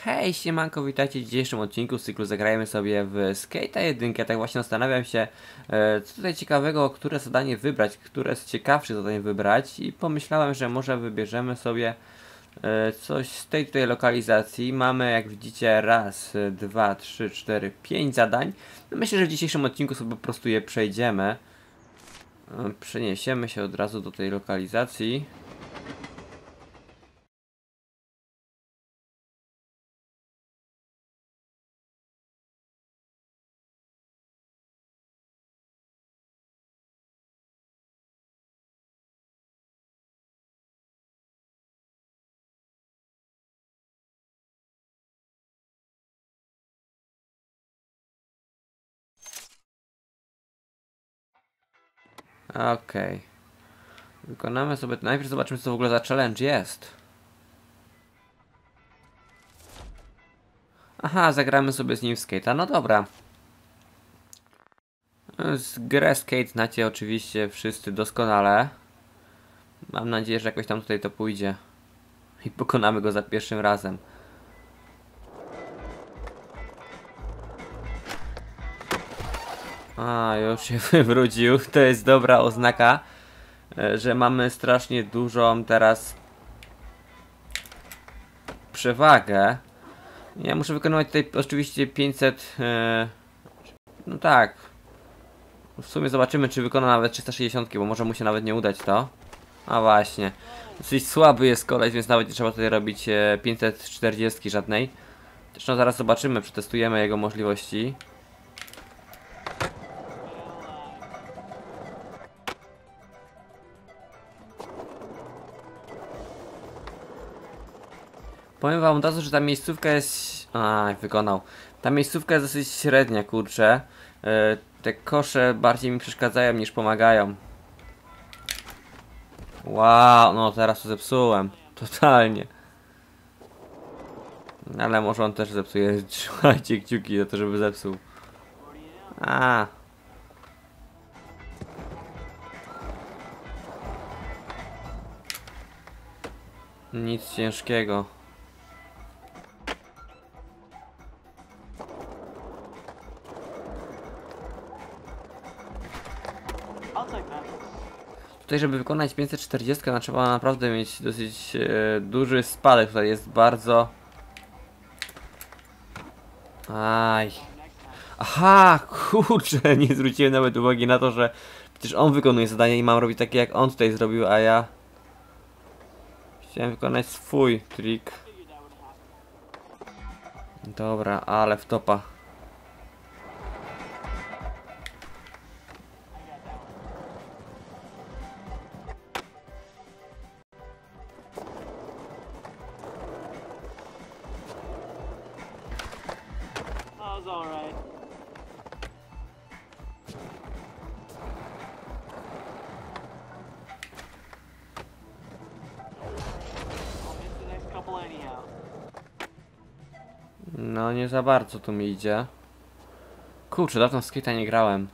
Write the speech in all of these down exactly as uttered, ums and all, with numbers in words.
Hej, siemanko, witajcie w dzisiejszym odcinku z cyklu Zagrajmy sobie w Skate'a jeden. Tak właśnie zastanawiam się, e, co tutaj ciekawego, które zadanie wybrać, które z ciekawszych zadań wybrać i pomyślałem, że może wybierzemy sobie e, coś z tej tutaj lokalizacji. Mamy, jak widzicie, raz, dwa, trzy, cztery, pięć zadań. Myślę, że w dzisiejszym odcinku sobie po prostu je przejdziemy. E, przeniesiemy się od razu do tej lokalizacji. Okej. Okay. Wykonamy sobie... Najpierw zobaczymy, co to w ogóle za challenge jest. Aha, zagramy sobie z nim w skate'a. No dobra. Z grę skate znacie oczywiście wszyscy doskonale. Mam nadzieję, że jakoś tam tutaj to pójdzie. I pokonamy go za pierwszym razem. A, już się wywrócił. To jest dobra oznaka, że mamy strasznie dużą teraz przewagę. Ja muszę wykonywać tutaj oczywiście pięćset... Yy, no tak. W sumie zobaczymy, czy wykona nawet trzysta sześćdziesiąt, bo może mu się nawet nie udać to. A właśnie. Dosyć słaby jest koleś, więc nawet nie trzeba tutaj robić e, pięćset czterdzieści żadnej. Zresztą zaraz zobaczymy, przetestujemy jego możliwości. Powiem wam od razu, że ta miejscówka jest... A, wykonał. Ta miejscówka jest dosyć średnia, kurczę. E, te kosze bardziej mi przeszkadzają niż pomagają. Wow, no teraz to zepsułem. Totalnie. Ale może on też zepsuje. Trzymajcie kciuki za to, żeby zepsuł. A. Nic ciężkiego. Tutaj, żeby wykonać pięćset czterdzieści, no, trzeba naprawdę mieć dosyć e, duży spadek. Tutaj jest bardzo... Aj. Aha, kurczę, nie zwróciłem nawet uwagi na to, że przecież on wykonuje zadanie i mam robić takie, jak on tutaj zrobił, a ja... Chciałem wykonać swój trik. Dobra, ale wtopa. No nie za bardzo tu mi idzie. Kurczę, dawno w skate'a nie grałem.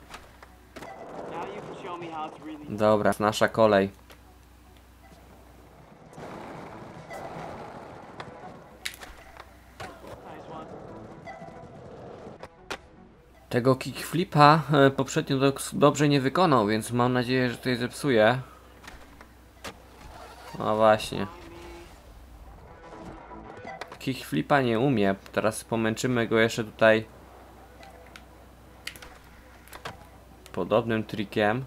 Dobra, nasza kolej. Tego kickflipa e, poprzednio do, dobrze nie wykonał, więc mam nadzieję, że tutaj zepsuje. No właśnie. Kickflipa nie umie. Teraz pomęczymy go jeszcze tutaj podobnym trikiem.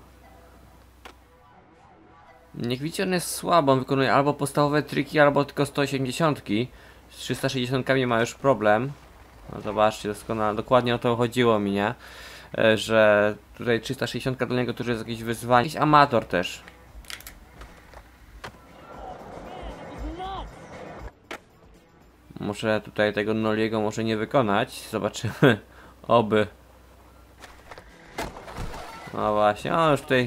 Niech widzicie, on jest słabo. On wykonuje albo podstawowe triki, albo tylko sto osiemdziesiąt. Z trzysta sześćdziesiąt ma już problem. No zobaczcie, doskonale, dokładnie o to chodziło mi, nie? E, że tutaj trzysta sześćdziesiąt dla niego to już jest jakieś wyzwanie. Jakiś amator też. Muszę tutaj tego noliego może nie wykonać. Zobaczymy. Oby. No właśnie, o już tutaj.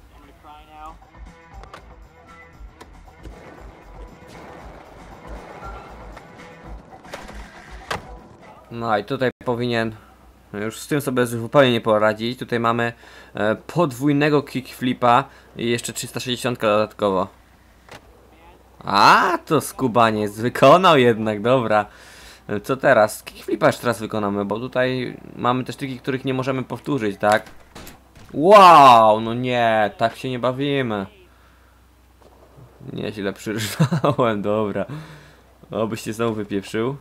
No i tutaj powinien już z tym sobie zupełnie nie poradzić. Tutaj mamy e, podwójnego kickflipa i jeszcze trzysta sześćdziesiąt dodatkowo. A, to skubaniec wykonał jednak, dobra. Co teraz? Kickflipa jeszcze teraz wykonamy, bo tutaj mamy też triki, których nie możemy powtórzyć, tak? Wow, no nie, tak się nie bawimy. Nieźle przyrżnąłem, dobra. Obyś się znowu wypieprzył.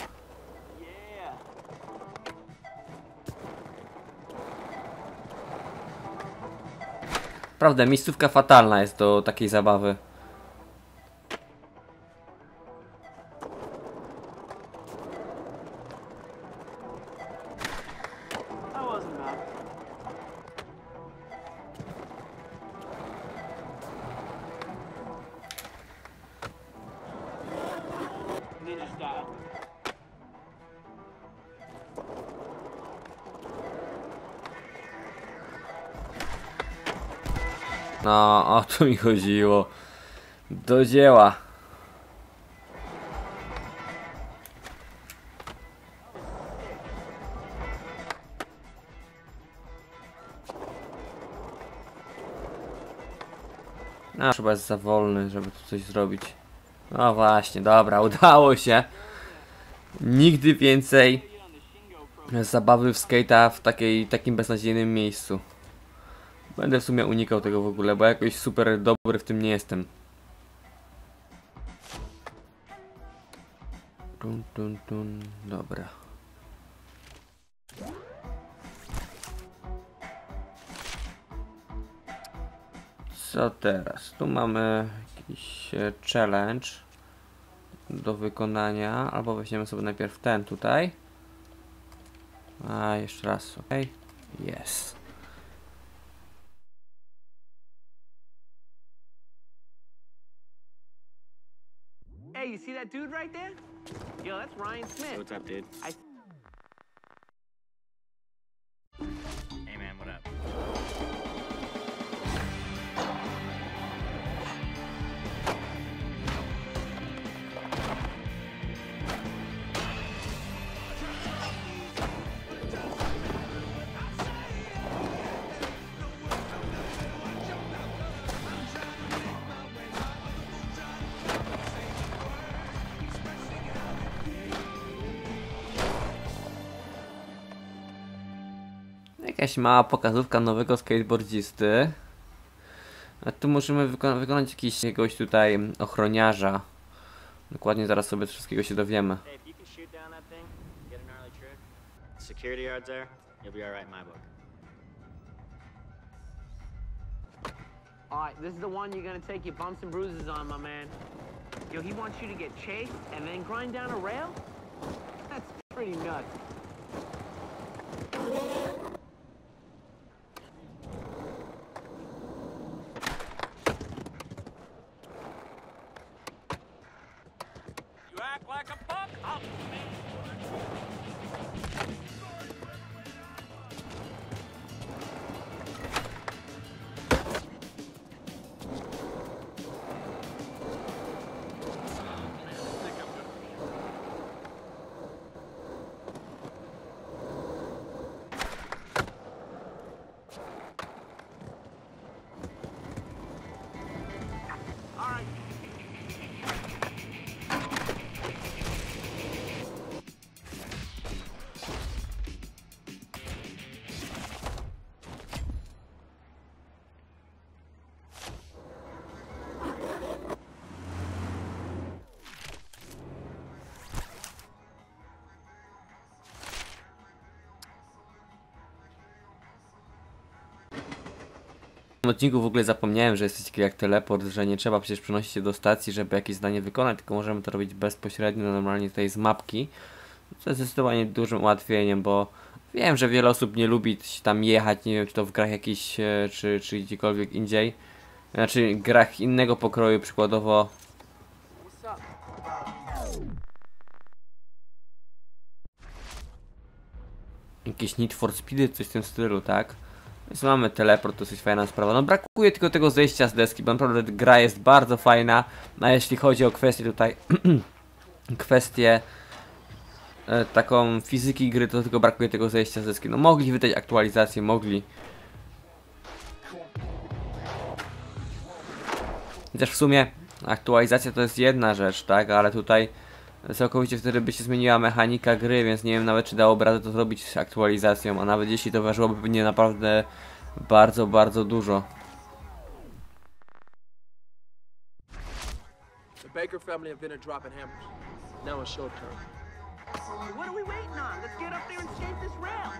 Prawda, miejscówka fatalna jest do takiej zabawy. No, o to mi chodziło. Do dzieła. No, chyba jest za wolny, żeby tu coś zrobić. No właśnie, dobra, udało się. Nigdy więcej zabawy w skate'a w takiej, takim beznadziejnym miejscu. Będę w sumie unikał tego w ogóle, bo jakoś super dobry w tym nie jestem. Tun, tun, tun. Dobra. Co teraz? Tu mamy jakiś challenge do wykonania. Albo weźmiemy sobie najpierw ten tutaj. A, jeszcze raz, ok. Jest. Hey, you see that dude right there? Yo, that's Ryan Smith. What's up, dude? I Hey, man, what up? Jakaś mała pokazówka nowego skateboardzisty. A tu musimy wyko wykonać jakiś, jakiegoś tutaj ochroniarza. Dokładnie zaraz sobie wszystkiego się dowiemy. Hey, if you can shoot down that thing, get a gnarly trick, security guards there, you'll be alright in my book. All right, this is the one you're gonna take your bumps and bruises on, my man. Yo, he wants you to get chased and then grind down a rail? That's pretty nuts. You act like a buck, I'll W tym odcinku w ogóle zapomniałem, że jest coś takiego jak teleport, że nie trzeba przecież przenosić się do stacji, żeby jakieś zadanie wykonać, tylko możemy to robić bezpośrednio, normalnie tutaj z mapki. To jest zdecydowanie dużym ułatwieniem, bo wiem, że wiele osób nie lubi tam jechać, nie wiem czy to w grach jakichś, czy, czy gdziekolwiek indziej. Znaczy grach innego pokroju, przykładowo jakieś Need for Speedy, coś w tym stylu, tak? Więc mamy teleport, to jest fajna sprawa. No brakuje tylko tego zejścia z deski, bo naprawdę gra jest bardzo fajna. A jeśli chodzi o kwestię tutaj, kwestię e, taką fizyki gry, to tylko brakuje tego zejścia z deski. No mogli wydać aktualizację, mogli. Chociaż w sumie aktualizacja to jest jedna rzecz, tak? Ale tutaj całkowicie wtedy by się zmieniła mechanika gry, więc nie wiem nawet czy dałoby radę to zrobić aktualizacją, a nawet jeśli to ważyłoby mnie naprawdę bardzo, bardzo dużo. The Baker family have been a dropping hammers. Now it's show turn. What are we waiting on? Let's get up there and chase this rail.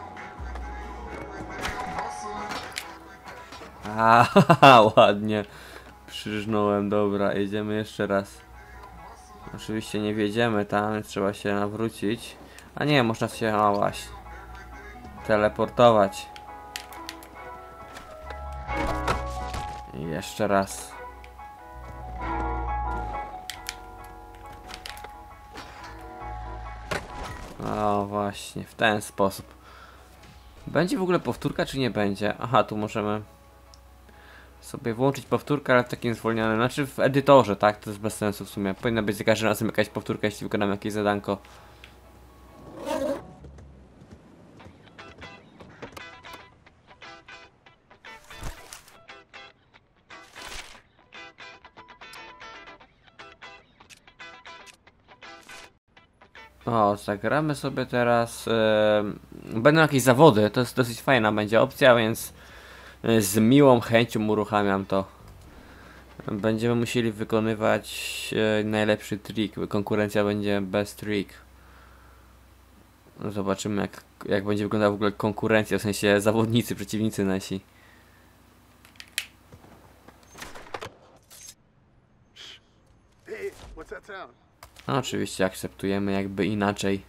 A, ładnie przyżnąłem, dobra, jedziemy jeszcze raz. Oczywiście nie wjedziemy tam, więc trzeba się nawrócić. A nie, można się, o właśnie, teleportować. I jeszcze raz. O właśnie, w ten sposób. Będzie w ogóle powtórka, czy nie będzie? Aha, tu możemy sobie włączyć powtórkę, ale w takim zwolnionym, znaczy w edytorze, tak? To jest bez sensu w sumie. Powinna być za każdym razem jakaś powtórka, jeśli wykonam jakieś zadanko. O, zagramy sobie teraz. Yy, będą jakieś zawody, to jest dosyć fajna będzie opcja, więc yy, z miłą chęcią uruchamiam to. Będziemy musieli wykonywać yy, najlepszy trik. Konkurencja będzie best trick. Zobaczymy jak, jak będzie wyglądała w ogóle konkurencja, w sensie zawodnicy, przeciwnicy nasi. Hey, what's that sound? No, oczywiście akceptujemy, jakby inaczej.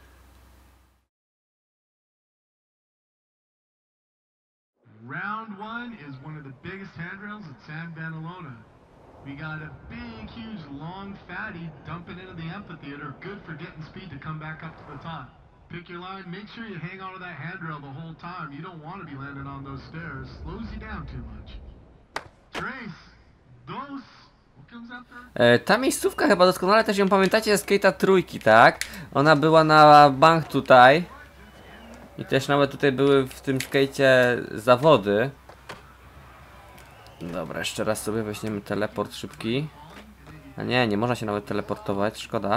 Round one is one of the biggest handrails at San Benalona. We got a big, huge, long fatty dumping into the amphitheater, good for getting speed to come back up to the top. Pick your line, make sure you hang onto that handrail the whole time. You don't want to be landing on those stairs. Slows you down too much. Trace, dos. E, ta miejscówka chyba doskonale też ją pamiętacie z Skate'a trójki, tak? Ona była na bank tutaj. I też nawet tutaj były w tym skate'cie zawody. Dobra, jeszcze raz sobie weźmiemy teleport szybki. A nie, nie można się nawet teleportować, szkoda.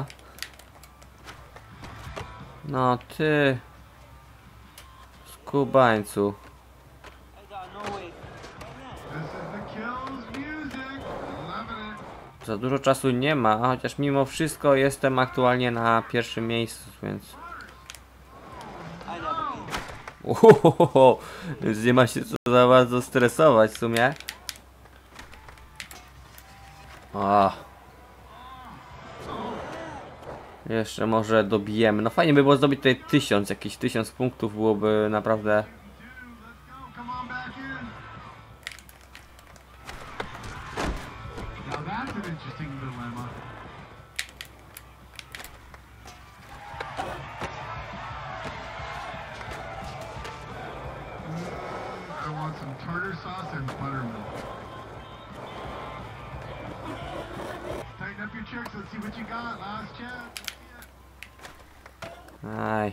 No ty skubańcu. Za dużo czasu nie ma, chociaż mimo wszystko jestem aktualnie na pierwszym miejscu, więc... Uhohoho, więc nie ma się co za bardzo stresować w sumie. O. Jeszcze może dobijemy. No fajnie by było zdobyć tutaj tysiąc, jakieś tysiąc punktów byłoby naprawdę... Aj.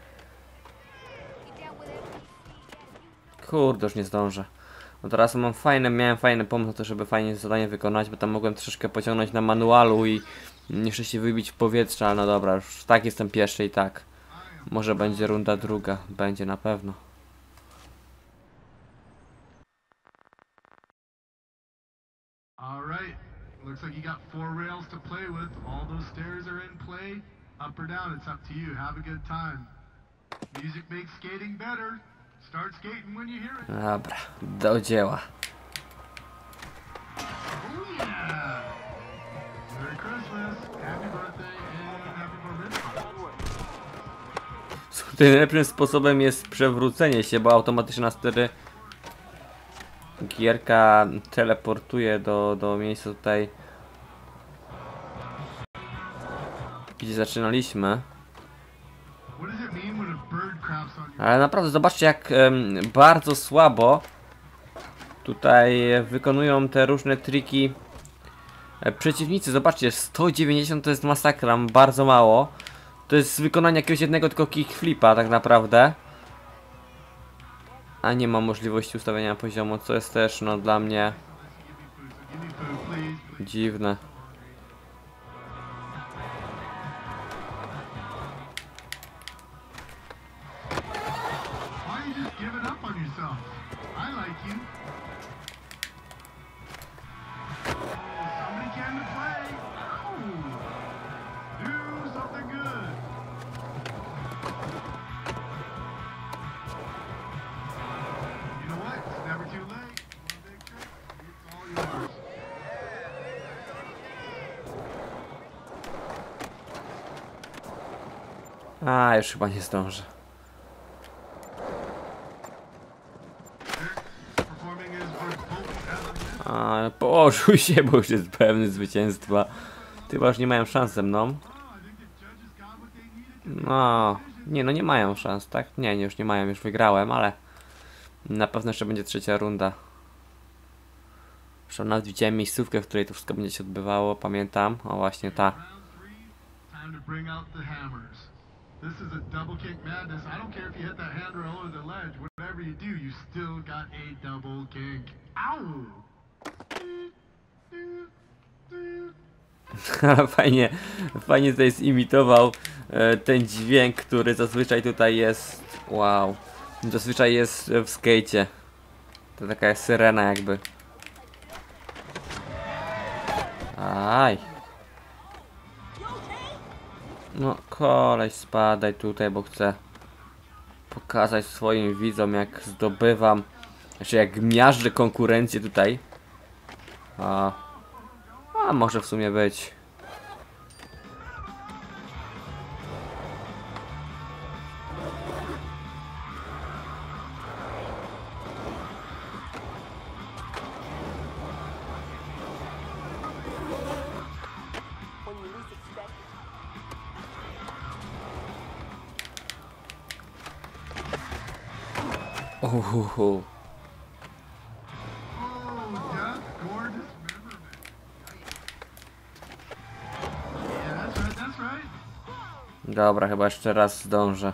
Kurde, już nie zdążę. No teraz mam fajne, miałem fajny pomysł na to, żeby fajnie zadanie wykonać, bo tam mogłem troszeczkę pociągnąć na manualu i jeszcze się wybić w powietrze, ale no dobra, już tak jestem pierwszy i tak. Może będzie runda druga, będzie na pewno. Alright, looks like you got four rails to play with. All those stairs are in play. Up or down, it's up to you. Have a good time. Music makes skating better. Start skating when you hear it. Dobra, do dzieła. Oh yeah! Merry Christmas, happy birthday, and happy birthday. Tutaj najlepszym sposobem jest przewrócenie się, bo automatycznie nas wtedy gierka teleportuje do, do miejsca tutaj, gdzie zaczynaliśmy. Ale naprawdę zobaczcie jak um, bardzo słabo tutaj wykonują te różne triki e, przeciwnicy. Zobaczcie, sto dziewięćdziesiąt to jest masakra, bardzo mało. To jest wykonanie jakiegoś jednego tylko kickflipa tak naprawdę. A nie ma możliwości ustawienia poziomu, co jest też no dla mnie dziwne. you. Somebody came to play. Ow. Do something good. You know what? It's never too late. One big trick. It's all yours. A, już chyba nie zdążę. Performing as potent as a A, położył się, bo już jest pewny zwycięstwa. Chyba już nie mają szans ze mną. No, nie no, nie mają szans, tak? Nie, nie, już nie mają, już wygrałem, ale na pewno jeszcze będzie trzecia runda. Zresztą nawet widziałem miejscówkę, w której to wszystko będzie się odbywało, pamiętam. O, właśnie ta. Time to bring out the hammers. This is a double kick madness. I don't care if you hit that handrail or the ledge. Whatever you do, you still got a double kick. Ow! Fajnie, fajnie tutaj zimitował e, ten dźwięk, który zazwyczaj tutaj jest. Wow. Zazwyczaj jest w skejcie. To taka jest syrena jakby. Aj. No koleś, spadaj tutaj, bo chcę pokazać swoim widzom, jak zdobywam, znaczy jak miażdżę konkurencję tutaj. A, a może w sumie być. Uhuhu. Oh, yeah, gorgeous member. Yeah, that's right, that's right. Dobra, chyba jeszcze raz zdążę.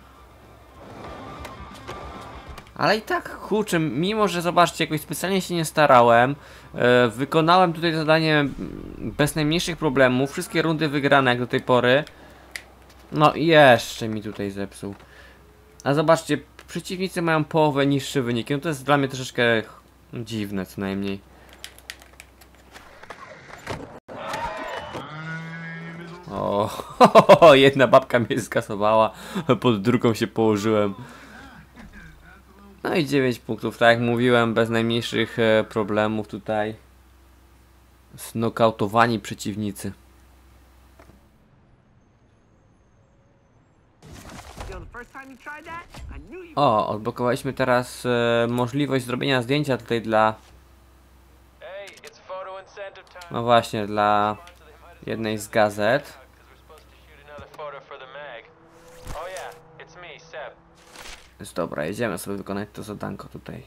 Ale i tak kurczę, mimo że zobaczcie, jakoś specjalnie się nie starałem, e, wykonałem tutaj zadanie bez najmniejszych problemów, wszystkie rundy wygrane jak do tej pory. No i jeszcze mi tutaj zepsuł. A zobaczcie, przeciwnicy mają połowę niższe wyniki, no to jest dla mnie troszeczkę dziwne co najmniej. O, jedna babka mnie skasowała, pod drugą się położyłem. No i dziewięć punktów, tak jak mówiłem, bez najmniejszych e, problemów tutaj. Znokautowani przeciwnicy. Yo, the first time you tried that, I knew you. O, odblokowaliśmy teraz e, możliwość zrobienia zdjęcia tutaj dla... Hey, it's photo incentive time. No właśnie, dla jednej z gazet. Because we're supposed to shoot another photo for the mag. Oh yeah, it's me, Seb. Jest dobra, jedziemy sobie wykonać to zadanko tutaj.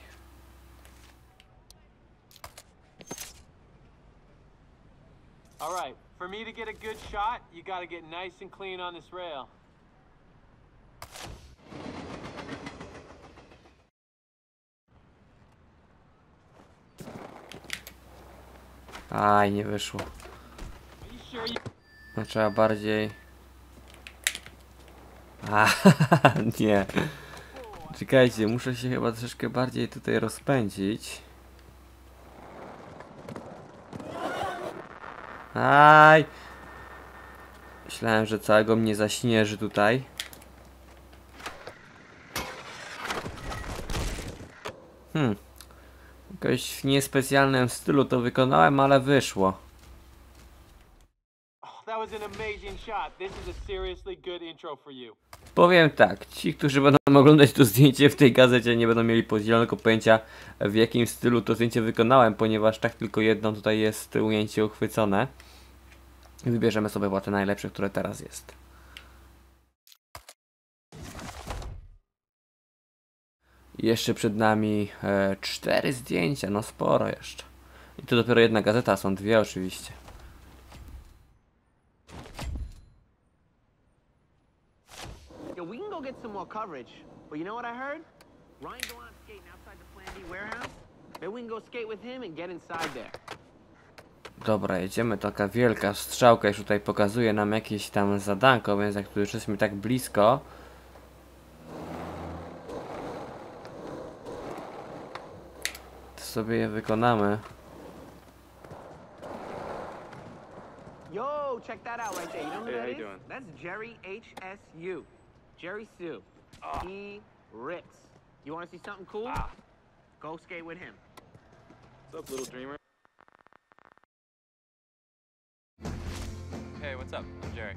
All right, for me to get a good shot, you gotta get nice and clean on this rail. Aj, nie wyszło. Are you sure you... No, trzeba bardziej... A, nie. Czekajcie, muszę się chyba troszeczkę bardziej tutaj rozpędzić. Aj! Myślałem, że całego mnie zaśnieży tutaj. Hmm. Jakoś w niespecjalnym stylu to wykonałem, ale wyszło. Oh, that was an amazing shot. This is a seriously good intro for you. Powiem tak, ci, którzy będą oglądać to zdjęcie w tej gazecie, nie będą mieli zielonego pojęcia, w jakim stylu to zdjęcie wykonałem, ponieważ tak tylko jedno tutaj jest ujęcie uchwycone. I wybierzemy sobie chyba te najlepsze, które teraz jest. Jeszcze przed nami e, cztery zdjęcia, no sporo jeszcze. I to dopiero jedna gazeta, są dwie oczywiście. Yo, we can go get some more coverage. But you know what I heard? Ryan go on skating outside the Plan B warehouse. Maybe we can go skate with him and get inside there. Dobra, jedziemy, taka wielka strzałka już tutaj pokazuje nam jakieś tam zadanko, więc jak tu już jesteśmy tak blisko. sobie je wykonamy. Yo, check that out right there. You know who Hey, that how you is? doing? That's Jerry H S U. Jerry Sue. He rips. You want to see something cool? Ah. Go skate with him. What's up, little dreamer? Hey, what's up? I'm Jerry.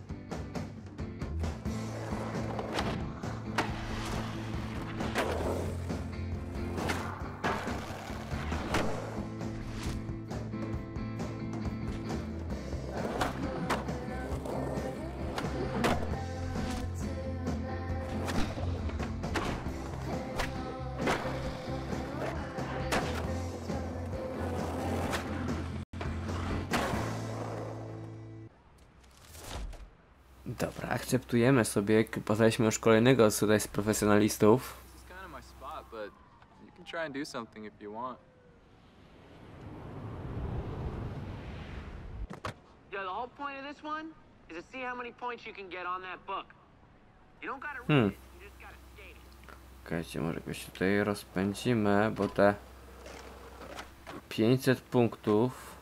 Dobra, akceptujemy sobie, poznaliśmy już kolejnego tutaj z profesjonalistów. It's kind of my spot, but you can try and do something if you want. Yo, the whole point of this one is to see how many points you can get on that book. You don't gotta read Hmm. it, you just gotta skate it. Okejcie, może go się tutaj rozpędzimy, bo te pięćset punktów.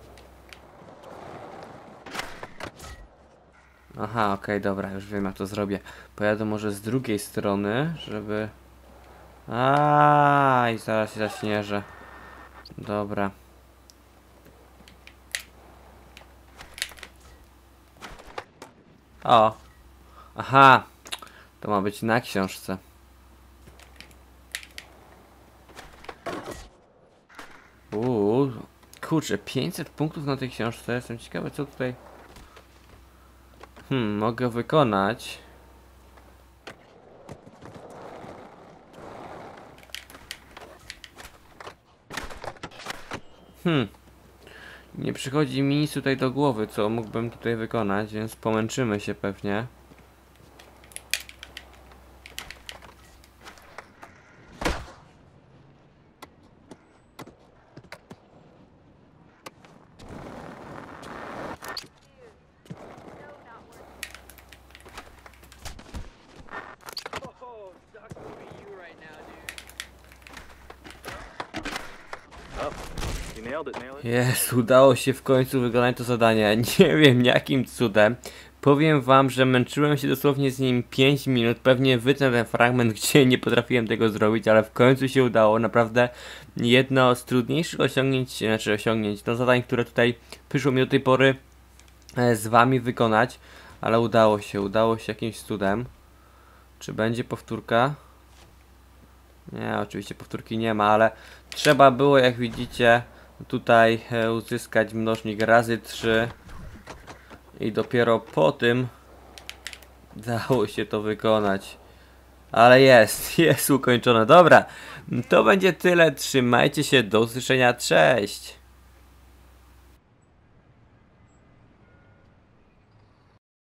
Aha, okej, okay, dobra, już wiem jak to zrobię. Pojadę może z drugiej strony, żeby... A i zaraz się zaśnieżę. Dobra. O! Aha! To ma być na książce. Uuu, kurczę, pięćset punktów na tej książce. Jestem ciekawy, co tutaj... Hmm, mogę wykonać. Hmm. Nie przychodzi mi nic tutaj do głowy, co mógłbym tutaj wykonać, więc pomęczymy się pewnie. You nailed it, nailed it. Jest, udało się w końcu wykonać to zadanie. Nie wiem jakim cudem. Powiem wam, że męczyłem się dosłownie z nim pięć minut. Pewnie wytnę ten fragment, gdzie nie potrafiłem tego zrobić, ale w końcu się udało. Naprawdę jedno z trudniejszych osiągnięć, znaczy osiągnięć, no zadań, które tutaj przyszło mi do tej pory e, z wami wykonać. Ale udało się, udało się jakimś cudem. Czy będzie powtórka? Nie, oczywiście powtórki nie ma, ale trzeba było, jak widzicie, tutaj e, uzyskać mnożnik razy trzy i dopiero po tym dało się to wykonać. Ale jest, jest ukończone. Dobra, to będzie tyle. Trzymajcie się, do usłyszenia, cześć!